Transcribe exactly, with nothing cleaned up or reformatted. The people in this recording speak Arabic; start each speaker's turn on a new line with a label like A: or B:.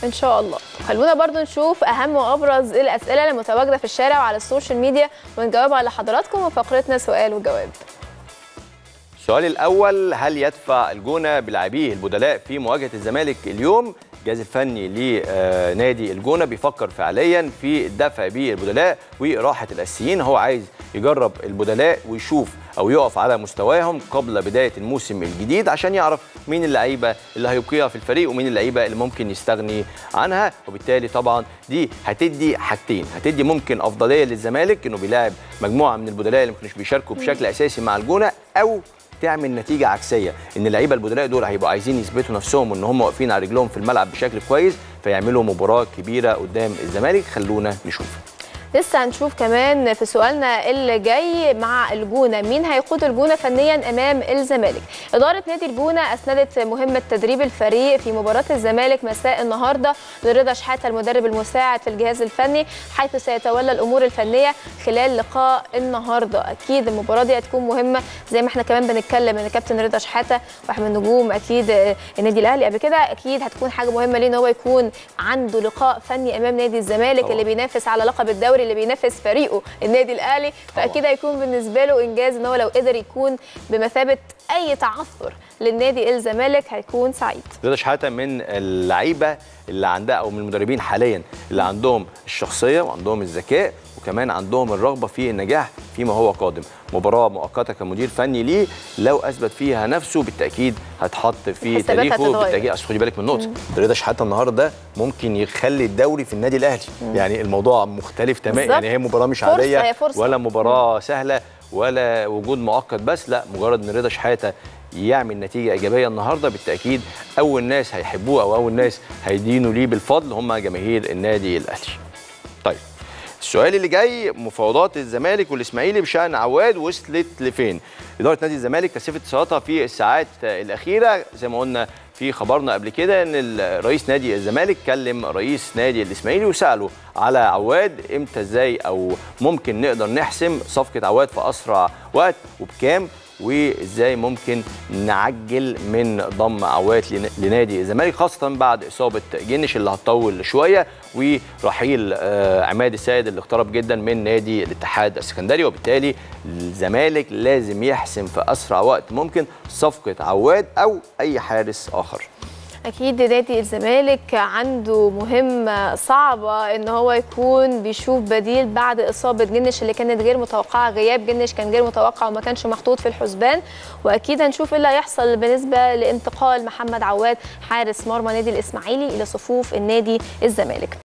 A: ان شاء الله. خلونا برضو نشوف اهم وابرز الاسئله المتواجده في الشارع وعلى السوشيال ميديا ونجاوبها لحضراتكم في فقرتنا سؤال وجواب.
B: السؤال الاول: هل يدفع الجونه بلاعبيه البدلاء في مواجهه الزمالك اليوم؟ الجهاز الفني لنادي الجونه بيفكر فعليا في الدفع بالبدلاء وراحه الاساسيين. هو عايز يجرب البدلاء ويشوف او يقف على مستواهم قبل بدايه الموسم الجديد عشان يعرف مين اللعيبه اللي هيبقيها في الفريق ومين اللعيبه اللي ممكن يستغني عنها. وبالتالي طبعا دي هتدي حاجتين: هتدي ممكن افضليه للزمالك انه بيلاعب مجموعه من البدلاء اللي ما كانوش بيشاركوا بشكل اساسي مع الجونه، او تعمل نتيجه عكسيه ان اللعيبه البدلاء دول هيبقوا عايزين يثبتوا نفسهم ان هم واقفين على رجلهم في الملعب بشكل كويس فيعملوا مباراه كبيره قدام الزمالك. خلونا نشوف.
A: لسه هنشوف كمان في سؤالنا اللي جاي مع الجونه مين هيقود الجونه فنيا امام الزمالك. اداره نادي الجونه اسندت مهمه تدريب الفريق في مباراه الزمالك مساء النهارده لرضا شحاته المدرب المساعد في الجهاز الفني، حيث سيتولى الامور الفنيه خلال لقاء النهارده. اكيد المباراه دي هتكون مهمه زي ما احنا كمان بنتكلم ان كابتن رضا شحاته واحد من نجوم اكيد النادي الاهلي قبل كده، اكيد هتكون حاجه مهمه ليه ان هو يكون عنده لقاء فني امام نادي الزمالك أوه. اللي بينافس على لقب الدوري، اللي بينافس فريقه النادي الاهلي، فاكيد هيكون بالنسبه له انجاز ان هو لو قدر يكون بمثابه اي تعثر للنادي الزمالك هيكون سعيد.
B: رضا شحاته من اللعيبه اللي عندها او من المدربين حاليا اللي عندهم الشخصيه وعندهم الذكاء وكمان عندهم الرغبه في النجاح فيما هو قادم. مباراه مؤقته كمدير فني ليه لو اثبت فيها نفسه بالتاكيد هتحط في تاريخه بالتاكيد. اصل خدي بالك من نقطه، رضا شحاته النهارده ممكن يخلي الدوري في النادي الاهلي. مم. يعني الموضوع مختلف تماما، يعني هي مباراه مش عاديه ولا مباراه مم. سهله ولا وجود مؤقت بس، لا مجرد ان رضا شحاته يعمل نتيجه ايجابيه النهارده بالتاكيد اول ناس هيحبوه او اول ناس هيدينوا ليه بالفضل هم جماهير النادي الاهلي. طيب السؤال اللي جاي: مفاوضات الزمالك والاسماعيلي بشان عواد وصلت لفين؟ اداره نادي الزمالك كثفت اتصالاتها في الساعات الاخيره، زي ما قلنا في خبرنا قبل كده ان رئيس نادي الزمالك كلم رئيس نادي الاسماعيلي وساله على عواد امتى ازاي او ممكن نقدر نحسم صفقه عواد في اسرع وقت وبكام، وازاي ممكن نعجل من ضم عواد لنادي الزمالك خاصه بعد اصابه جنش اللي هتطول شويه ورحيل عماد السيد اللي اقترب جدا من نادي الاتحاد السكندري. وبالتالي الزمالك لازم يحسم في اسرع وقت ممكن صفقه عواد او اي حارس اخر.
A: اكيد نادي الزمالك عنده مهمه صعبه ان هو يكون بيشوف بديل بعد اصابه جنش اللي كانت غير متوقعه. غياب جنش كان غير متوقع وما كانش محطوط في الحسبان، واكيد هنشوف ايه اللي هيحصل بالنسبه لانتقال محمد عواد حارس مرمى نادي الاسماعيلي الى صفوف النادي الزمالك.